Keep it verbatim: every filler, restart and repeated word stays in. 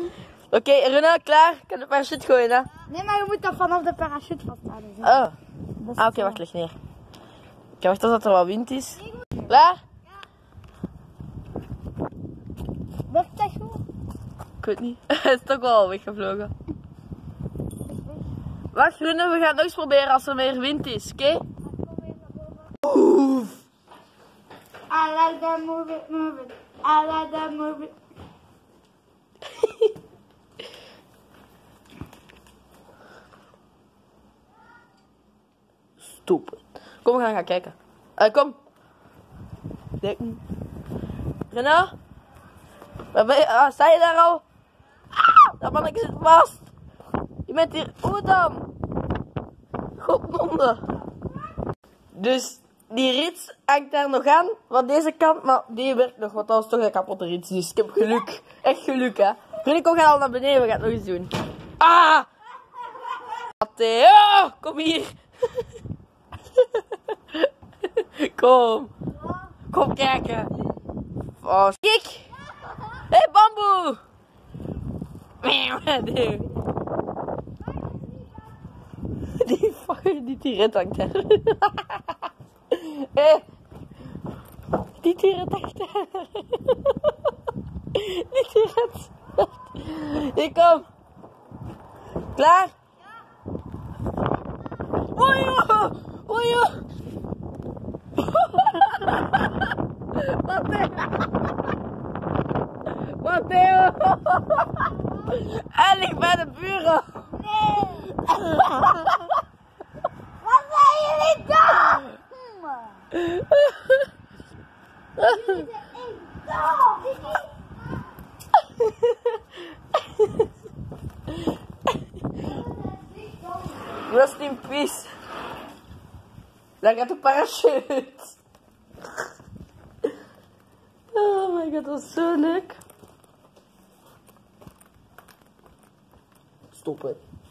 Oké, okay, Runa, klaar? Ik kan de parachute gooien, hè? Nee, maar je moet dan vanaf de parachute vasthouden. Oh. Ah, oké, okay, wacht, leg neer. Ik wacht tot er wat wind is. Klaar? Ja. Wat zeg je? Ik weet niet. Het is toch wel weggevlogen. Wacht, Runa, we gaan het nog eens proberen als er meer wind is, oké? Okay? Oeh. I like that move it, move it. I like that move it. Stupid. Kom, we gaan gaan kijken. Uh, kom. Denk niet. Renaud? Waar ben je? Ah, sta je daar al? Ah, dat mannetje zit vast. Je bent hier. Hoe dan? Godmonde. Dus die rits hangt daar nog aan. Van deze kant. Maar die werkt nog. Want dat was toch een kapotte rits. Dus ik heb geluk. Echt geluk, hè. Renaud, kom, ga al naar beneden. We gaan het nog eens doen. Ah! Matteo! Kom hier. Kom. Kom kijken. Oh, kijk. Hé, hey, bamboe. Die, die fucking die tiret hangt daar. Hé. Hey. Die tiret hangt daar. Die tiret. Hier, kom. Klaar? Oei, oei, oei. Matteo! Matteo! Hij ligt bij de buren! Nee! Wat zijn jullie dom? Jullie zijn echt dom! Rest in peace! Daar gaat de parachute! Oh my god, dat was zo leuk. Stop het.